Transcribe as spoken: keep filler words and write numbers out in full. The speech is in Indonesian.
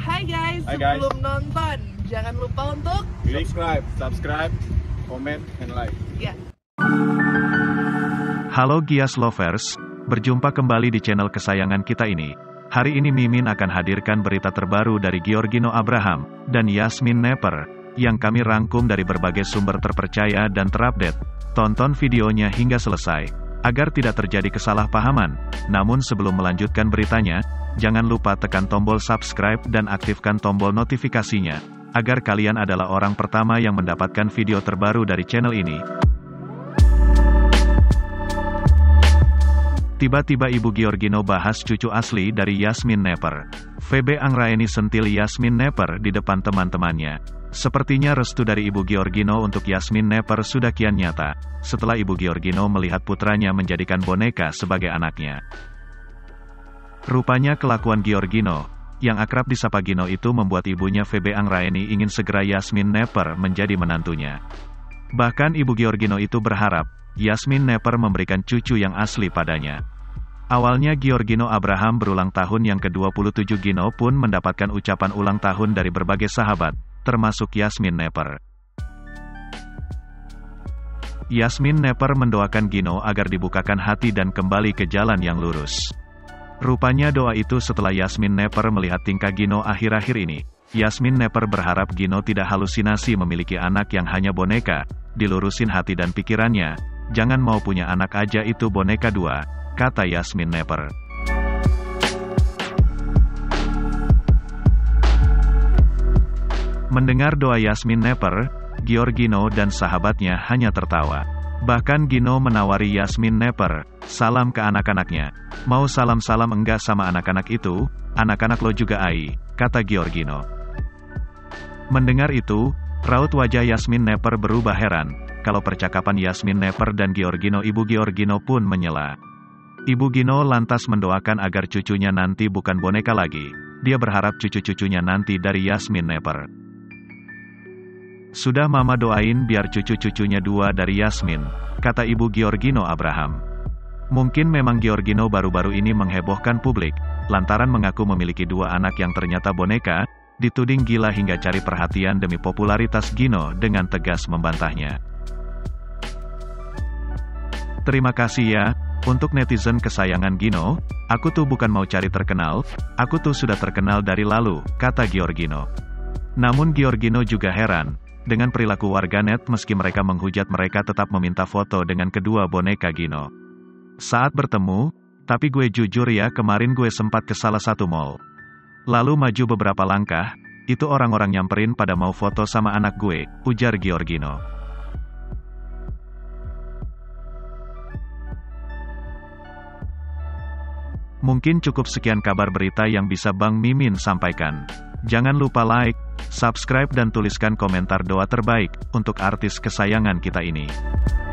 Hai guys, Hai guys. sebelum nonton jangan lupa untuk subscribe, subscribe, comment, and like. ya. Halo Gias Lovers, berjumpa kembali di channel kesayangan kita ini. Hari ini Mimin akan hadirkan berita terbaru dari Giorgino Abraham dan Yasmin Nepper, yang kami rangkum dari berbagai sumber terpercaya dan terupdate. Tonton videonya hingga selesai, agar tidak terjadi kesalahpahaman. Namun sebelum melanjutkan beritanya, jangan lupa tekan tombol subscribe dan aktifkan tombol notifikasinya, agar kalian adalah orang pertama yang mendapatkan video terbaru dari channel ini. Tiba-tiba Ibu Giorgino bahas cucu asli dari Yasmin Nepper. Febe Anggraeni sentil Yasmin Nepper di depan teman-temannya. Sepertinya restu dari Ibu Giorgino untuk Yasmin Nepper sudah kian nyata, setelah Ibu Giorgino melihat putranya menjadikan boneka sebagai anaknya. Rupanya kelakuan Giorgino, yang akrab disapa Gino itu membuat ibunya Febe Anggraeni ingin segera Yasmin Nepper menjadi menantunya. Bahkan Ibu Giorgino itu berharap, Yasmin Nepper memberikan cucu yang asli padanya. Awalnya Giorgino Abraham berulang tahun yang ke dua puluh tujuh Gino pun mendapatkan ucapan ulang tahun dari berbagai sahabat, termasuk Yasmin Nepper. Yasmin Nepper mendoakan Gino agar dibukakan hati dan kembali ke jalan yang lurus. Rupanya doa itu setelah Yasmin Nepper melihat tingkah Gino akhir-akhir ini. Yasmin Nepper berharap Gino tidak halusinasi memiliki anak yang hanya boneka, dilurusin hati dan pikirannya, jangan mau punya anak aja itu boneka dua, kata Yasmin Nepper. Mendengar doa Yasmin Nepper, Giorgino dan sahabatnya hanya tertawa. Bahkan Gino menawari Yasmin Nepper, salam ke anak-anaknya. Mau salam-salam enggak sama anak-anak itu, anak-anak lo juga ai, kata Giorgino. Mendengar itu, raut wajah Yasmin Nepper berubah heran. Kalau percakapan Yasmin Nepper dan Giorgino, Ibu Giorgino pun menyela. Ibu Gino lantas mendoakan agar cucunya nanti bukan boneka lagi. Dia berharap cucu-cucunya nanti dari Yasmin Nepper. Sudah mama doain biar cucu-cucunya dua dari Yasmin, kata Ibu Giorgino Abraham. Mungkin memang Giorgino baru-baru ini menghebohkan publik, lantaran mengaku memiliki dua anak yang ternyata boneka, dituding gila hingga cari perhatian demi popularitas. Gino dengan tegas membantahnya. Terima kasih ya, untuk netizen kesayangan Gino, aku tuh bukan mau cari terkenal, aku tuh sudah terkenal dari lalu, kata Giorgino. Namun Giorgino juga heran, dengan perilaku warganet meski mereka menghujat mereka tetap meminta foto dengan kedua boneka Gino. Saat bertemu, tapi gue jujur ya kemarin gue sempat ke salah satu mall. Lalu maju beberapa langkah, itu orang-orang nyamperin pada mau foto sama anak gue, ujar Giorgino. Mungkin cukup sekian kabar berita yang bisa Bang Mimin sampaikan. Jangan lupa like, subscribe dan tuliskan komentar doa terbaik untuk artis kesayangan kita ini.